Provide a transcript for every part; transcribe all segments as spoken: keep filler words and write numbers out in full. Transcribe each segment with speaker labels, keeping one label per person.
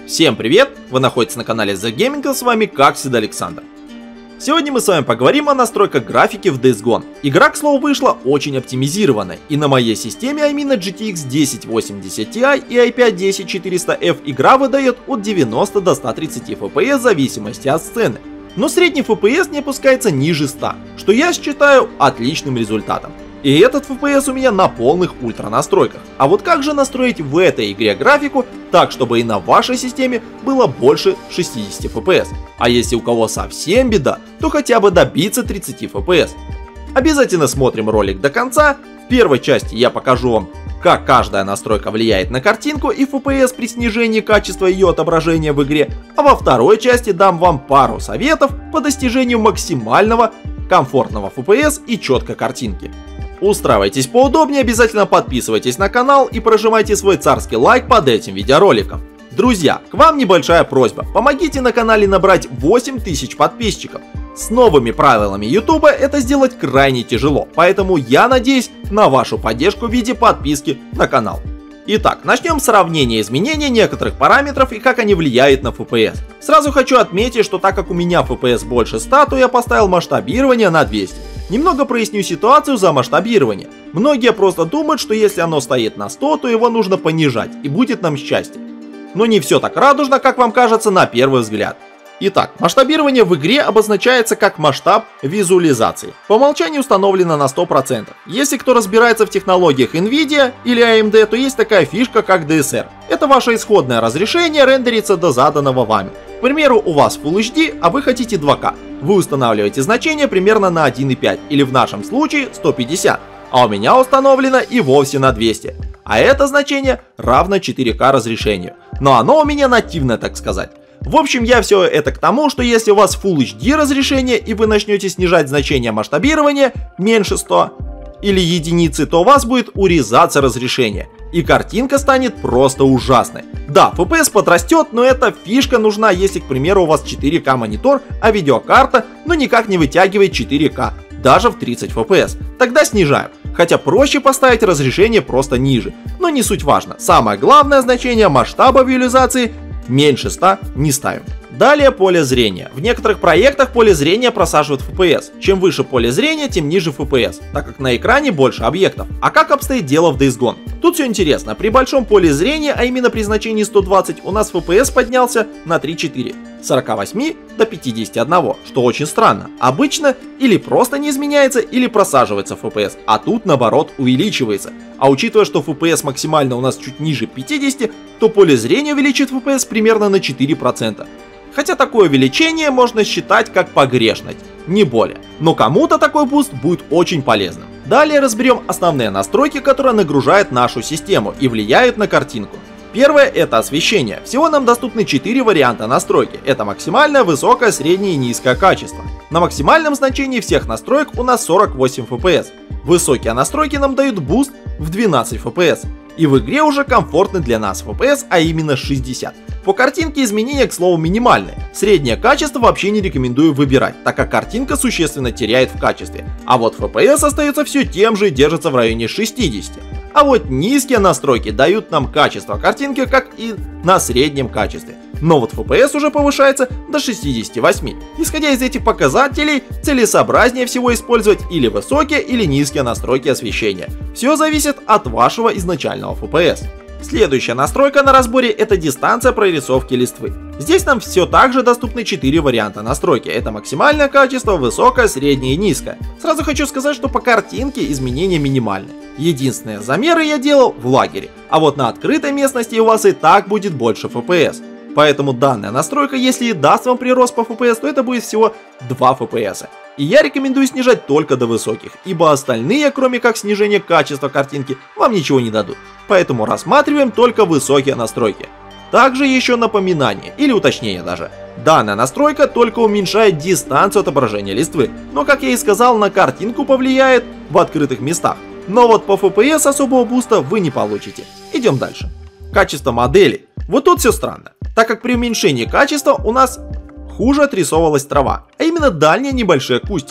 Speaker 1: Всем привет! Вы находитесь на канале The Gaming, с вами как всегда Александр. Сегодня мы с вами поговорим о настройках графики в Days Gone. Игра, к слову, вышла очень оптимизированной, и на моей системе, а именно джи ти экс десять восемьдесят ти и ай пять десять четыреста эф, игра выдает от девяноста до ста тридцати эф пи эс в зависимости от сцены. Но средний эф пи эс не опускается ниже ста, что я считаю отличным результатом. И этот эф пи эс у меня на полных ультра настройках. А вот как же настроить в этой игре графику так, чтобы и на вашей системе было больше шестидесяти эф пи эс? А если у кого совсем беда, то хотя бы добиться тридцати эф пи эс. Обязательно смотрим ролик до конца. В первой части я покажу вам, как каждая настройка влияет на картинку и эф пи эс при снижении качества ее отображения в игре. А во второй части дам вам пару советов по достижению максимального комфортного эф пи эс и четкой картинки. Устраивайтесь поудобнее, обязательно подписывайтесь на канал и прожимайте свой царский лайк под этим видеороликом. Друзья, к вам небольшая просьба, помогите на канале набрать восемь тысяч подписчиков. С новыми правилами ютуба это сделать крайне тяжело, поэтому я надеюсь на вашу поддержку в виде подписки на канал. Итак, начнем с сравнения изменения некоторых параметров и как они влияют на эф пи эс. Сразу хочу отметить, что так как у меня эф пи эс больше ста, то я поставил масштабирование на двести. Немного проясню ситуацию за масштабирование. Многие просто думают, что если оно стоит на сто, то его нужно понижать, и будет нам счастье. Но не все так радужно, как вам кажется на первый взгляд. Итак, масштабирование в игре обозначается как масштаб визуализации. По умолчанию установлено на сто процентов. Если кто разбирается в технологиях NVIDIA или эй эм ди, то есть такая фишка как ди эс эр. Это ваше исходное разрешение рендерится до заданного вами. К примеру, у вас Full эйч ди, а вы хотите два ка. Вы устанавливаете значение примерно на один и пять, или в нашем случае сто пятьдесят. А у меня установлено и вовсе на двести. А это значение равно четыре ка разрешению. Но оно у меня нативное, так сказать. В общем, я все это к тому, что если у вас Full эйч ди разрешение и вы начнете снижать значение масштабирования меньше ста или единицы, то у вас будет урезаться разрешение. И картинка станет просто ужасной. Да, эф пи эс подрастет, но эта фишка нужна, если, к примеру, у вас четыре ка монитор, а видеокарта ну никак не вытягивает четыре ка, даже в тридцать эф пи эс. Тогда снижаем. Хотя проще поставить разрешение просто ниже. Но не суть важно. Самое главное значение масштаба визуализации меньше ста не ставим. Далее поле зрения. В некоторых проектах поле зрения просаживают эф пи эс. Чем выше поле зрения, тем ниже эф пи эс, так как на экране больше объектов. А как обстоит дело в Days Gone? Тут все интересно. При большом поле зрения, а именно при значении сто двадцать, у нас эф пи эс поднялся на три-четыре. С сорока восьми до пятидесяти одного, что очень странно. Обычно или просто не изменяется, или просаживается эф пи эс, а тут наоборот увеличивается. А учитывая, что эф пи эс максимально у нас чуть ниже пятидесяти, то поле зрения увеличит эф пи эс примерно на четыре процента. Хотя такое увеличение можно считать как погрешность, не более. Но кому-то такой буст будет очень полезным. Далее разберем основные настройки, которые нагружают нашу систему и влияют на картинку. Первое — это освещение. Всего нам доступны четыре варианта настройки. Это максимальное, высокое, среднее и низкое качество. На максимальном значении всех настроек у нас сорок восемь эф пи эс. Высокие настройки нам дают буст в двенадцать эф пи эс. И в игре уже комфортный для нас эф пи эс, а именно шестьдесят. По картинке изменения, к слову, минимальные. Среднее качество вообще не рекомендую выбирать, так как картинка существенно теряет в качестве. А вот эф пи эс остается все тем же и держится в районе шестидесяти. А вот низкие настройки дают нам качество картинки, как и на среднем качестве. Но вот эф пи эс уже повышается до шестидесяти восьми. Исходя из этих показателей, целесообразнее всего использовать или высокие, или низкие настройки освещения. Все зависит от вашего изначального эф пи эс. Следующая настройка на разборе — это дистанция прорисовки листвы. Здесь нам все так же доступны четыре варианта настройки. Это максимальное качество, высокое, среднее и низкое. Сразу хочу сказать, что по картинке изменения минимальны. Единственные замеры я делал в лагере, а вот на открытой местности у вас и так будет больше эф пи эс. Поэтому данная настройка, если и даст вам прирост по эф пи эс, то это будет всего два эф пи эс. И я рекомендую снижать только до высоких, ибо остальные, кроме как снижения качества картинки, вам ничего не дадут. Поэтому рассматриваем только высокие настройки. Также еще напоминание, или уточнение даже. Данная настройка только уменьшает дистанцию отображения листвы, но, как я и сказал, на картинку повлияет в открытых местах. Но вот по эф пи эс особого буста вы не получите. Идем дальше. Качество модели. Вот тут все странно, так как при уменьшении качества у нас хуже отрисовывалась трава, а именно дальние небольшие кустики, что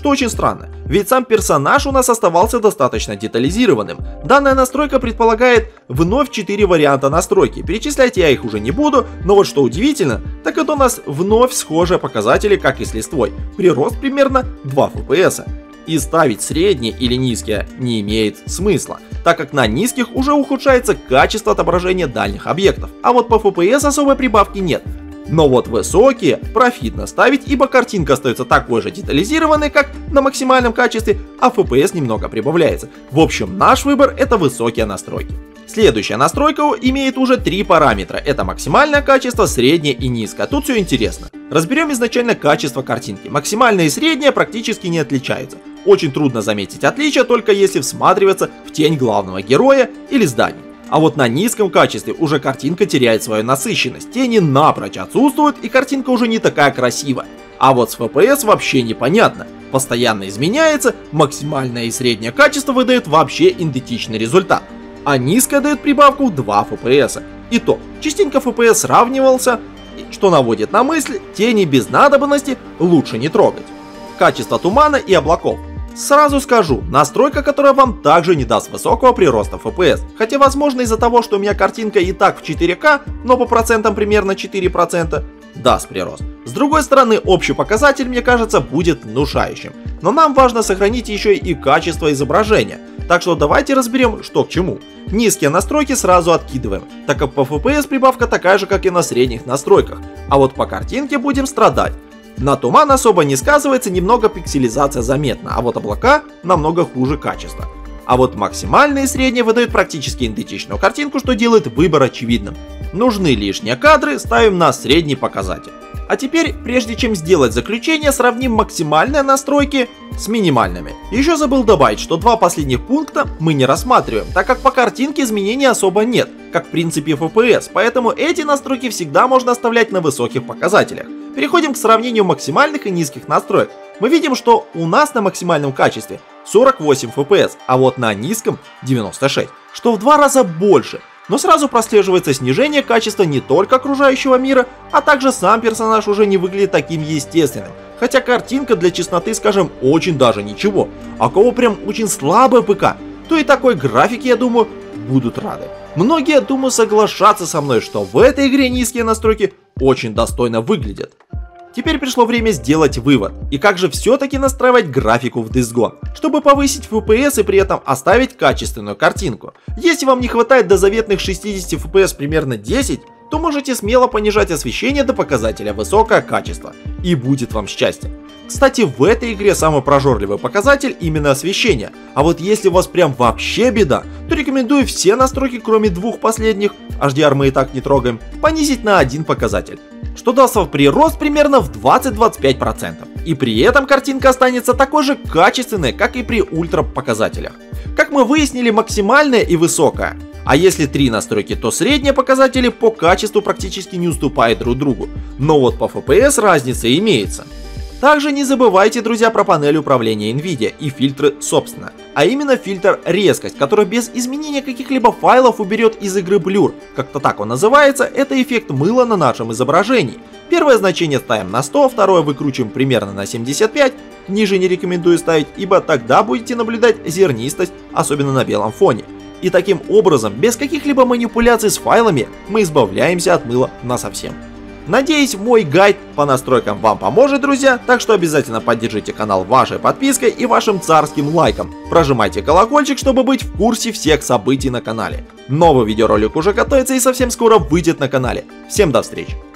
Speaker 1: что очень странно, ведь сам персонаж у нас оставался достаточно детализированным. Данная настройка предполагает вновь четыре варианта настройки, перечислять я их уже не буду, но вот что удивительно, так это у нас вновь схожие показатели, как и с листвой, прирост примерно два эф пи эс. И ставить средние или низкие не имеет смысла, так как на низких уже ухудшается качество отображения дальних объектов, а вот по эф пи эс особой прибавки нет. Но вот высокие профитно ставить, ибо картинка остается такой же детализированной, как на максимальном качестве, а эф пи эс немного прибавляется. В общем, наш выбор — это высокие настройки. Следующая настройка имеет уже три параметра. Это максимальное качество, среднее и низкое. Тут все интересно. Разберем изначально качество картинки. Максимальное и среднее практически не отличаются. Очень трудно заметить отличия, только если всматриваться в тень главного героя или здания. А вот на низком качестве уже картинка теряет свою насыщенность, тени напрочь отсутствуют и картинка уже не такая красивая. А вот с эф пи эс вообще непонятно. Постоянно изменяется, максимальное и среднее качество выдает вообще идентичный результат. А низкое дает прибавку в два эф пи эс. И то, частенько эф пи эс сравнивался, что наводит на мысль, тени без надобности лучше не трогать. Качество тумана и облаков. Сразу скажу, настройка, которая вам также не даст высокого прироста эф пи эс, хотя возможно из-за того, что у меня картинка и так в четыре ка, но по процентам примерно четыре процента, даст прирост. С другой стороны, общий показатель, мне кажется, будет внушающим, но нам важно сохранить еще и качество изображения, так что давайте разберем, что к чему. Низкие настройки сразу откидываем, так как по эф пи эс прибавка такая же, как и на средних настройках, а вот по картинке будем страдать. На туман особо не сказывается, немного пикселизация заметна, а вот облака намного хуже качества. А вот максимальные и средние выдают практически идентичную картинку, что делает выбор очевидным. Нужны лишние кадры, ставим на средний показатель. А теперь, прежде чем сделать заключение, сравним максимальные настройки с минимальными. Еще забыл добавить, что два последних пункта мы не рассматриваем, так как по картинке изменений особо нет, как в принципе эф пи эс, поэтому эти настройки всегда можно оставлять на высоких показателях. Переходим к сравнению максимальных и низких настроек. Мы видим, что у нас на максимальном качестве сорок восемь эф пи эс, а вот на низком девяносто шесть, что в два раза больше. Но сразу прослеживается снижение качества не только окружающего мира, а также сам персонаж уже не выглядит таким естественным. Хотя картинка для чистоты, скажем, очень даже ничего. А у кого прям очень слабая ПК, то и такой графике, я думаю, будут рады. Многие, думаю, соглашаться со мной, что в этой игре низкие настройки очень достойно выглядят. Теперь пришло время сделать вывод, и как же все-таки настраивать графику в Days Gone, чтобы повысить эф пи эс и при этом оставить качественную картинку. Если вам не хватает до заветных шестидесяти эф пи эс примерно десять, то можете смело понижать освещение до показателя высокое качество, и будет вам счастье. Кстати, в этой игре самый прожорливый показатель именно освещение, а вот если у вас прям вообще беда, то рекомендую все настройки, кроме двух последних, эйч ди ар мы и так не трогаем, понизить на один показатель, что даст вам прирост примерно в двадцать-двадцать пять процентов. И при этом картинка останется такой же качественной, как и при ультра показателях. Как мы выяснили, максимальная и высокая. А если три настройки, то средние показатели по качеству практически не уступают друг другу. Но вот по эф пи эс разница имеется. Также не забывайте, друзья, про панель управления NVIDIA и фильтры собственно, а именно фильтр резкость, который без изменения каких-либо файлов уберет из игры блюр. Как-то так он называется, это эффект мыла на нашем изображении. Первое значение ставим на сто, второе выкручиваем примерно на семьдесят пять, ниже не рекомендую ставить, ибо тогда будете наблюдать зернистость, особенно на белом фоне. И таким образом, без каких-либо манипуляций с файлами, мы избавляемся от мыла насовсем. Надеюсь, мой гайд по настройкам вам поможет, друзья, так что обязательно поддержите канал вашей подпиской и вашим царским лайком. Прожимайте колокольчик, чтобы быть в курсе всех событий на канале. Новый видеоролик уже готовится и совсем скоро выйдет на канале. Всем до встречи!